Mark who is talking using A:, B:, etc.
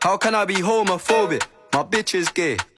A: How can I be homophobic? My bitch is gay.